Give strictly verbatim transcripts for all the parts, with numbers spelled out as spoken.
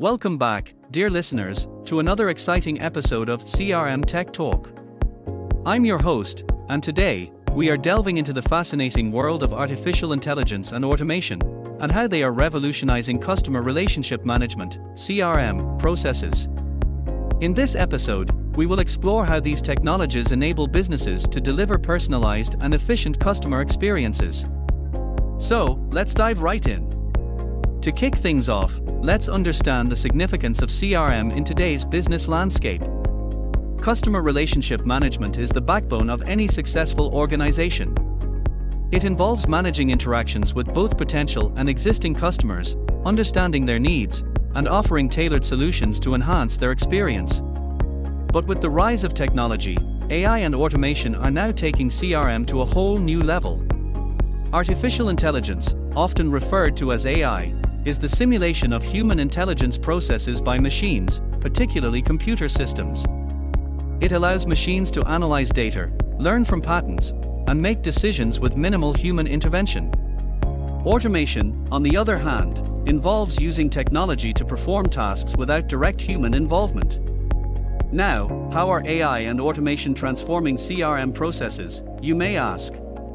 Welcome back, dear listeners, to another exciting episode of C R M Tech Talk. I'm your host, and today, we are delving into the fascinating world of artificial intelligence and automation, and how they are revolutionizing customer relationship management, C R M, processes. In this episode, we will explore how these technologies enable businesses to deliver personalized and efficient customer experiences. So, let's dive right in. To kick things off, let's understand the significance of C R M in today's business landscape. Customer relationship management is the backbone of any successful organization. It involves managing interactions with both potential and existing customers, understanding their needs, and offering tailored solutions to enhance their experience. But with the rise of technology, A I and automation are now taking C R M to a whole new level. Artificial intelligence, often referred to as A I, is the simulation of human intelligence processes by machines, particularly computer systems. It allows machines to analyze data, learn from patterns, and make decisions with minimal human intervention. Automation, on the other hand, involves using technology to perform tasks without direct human involvement. Now, how are A I and automation transforming C R M processes, you may ask?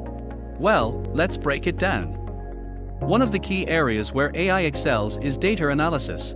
Well, let's break it down. One of the key areas where A I excels is data analysis.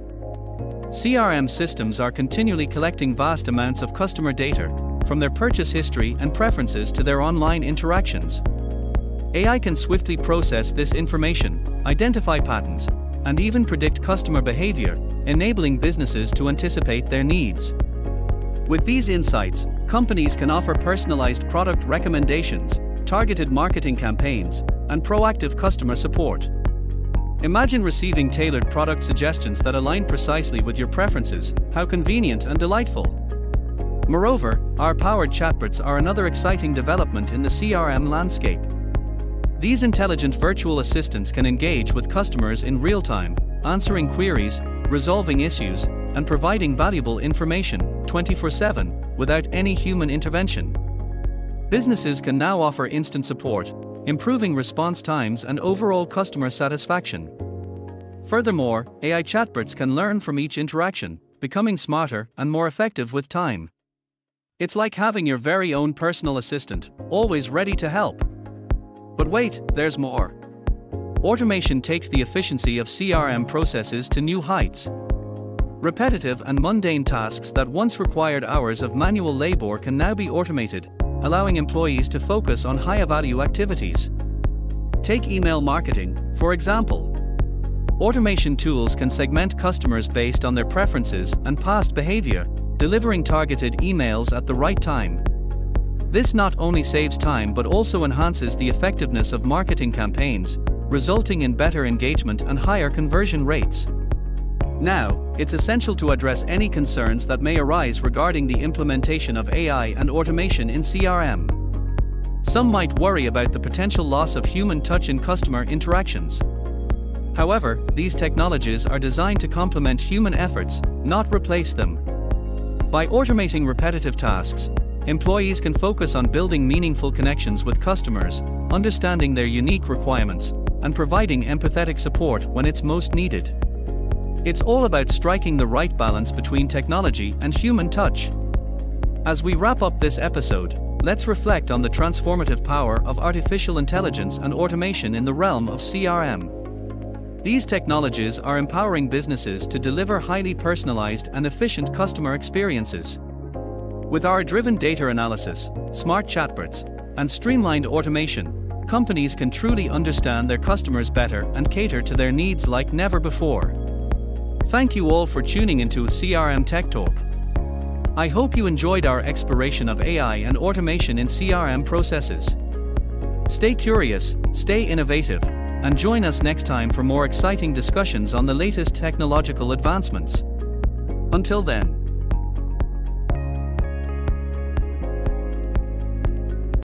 C R M systems are continually collecting vast amounts of customer data, from their purchase history and preferences to their online interactions. A I can swiftly process this information, identify patterns, and even predict customer behavior, enabling businesses to anticipate their needs. With these insights, companies can offer personalized product recommendations, targeted marketing campaigns, and proactive customer support. Imagine receiving tailored product suggestions that align precisely with your preferences. How convenient and delightful. Moreover, our powered chatbots are another exciting development in the C R M landscape. These intelligent virtual assistants can engage with customers in real time, answering queries, resolving issues, and providing valuable information twenty-four seven without any human intervention. Businesses can now offer instant support, improving response times and overall customer satisfaction. Furthermore, A I chatbots can learn from each interaction, becoming smarter and more effective with time. It's like having your very own personal assistant, always ready to help. But wait, there's more. Automation takes the efficiency of C R M processes to new heights. Repetitive and mundane tasks that once required hours of manual labor can now be automated, allowing employees to focus on higher-value activities. Take email marketing, for example. Automation tools can segment customers based on their preferences and past behavior, delivering targeted emails at the right time. This not only saves time but also enhances the effectiveness of marketing campaigns, resulting in better engagement and higher conversion rates. Now, it's essential to address any concerns that may arise regarding the implementation of A I and automation in C R M. Some might worry about the potential loss of human touch in customer interactions. However, these technologies are designed to complement human efforts, not replace them. By automating repetitive tasks, employees can focus on building meaningful connections with customers, understanding their unique requirements, and providing empathetic support when it's most needed. It's all about striking the right balance between technology and human touch. As we wrap up this episode, let's reflect on the transformative power of artificial intelligence and automation in the realm of C R M. These technologies are empowering businesses to deliver highly personalized and efficient customer experiences. With our driven data analysis, smart chatbots, and streamlined automation, companies can truly understand their customers better and cater to their needs like never before. Thank you all for tuning into C R M Tech Talk. I hope you enjoyed our exploration of A I and automation in C R M processes. Stay curious, stay innovative, and join us next time for more exciting discussions on the latest technological advancements. Until then.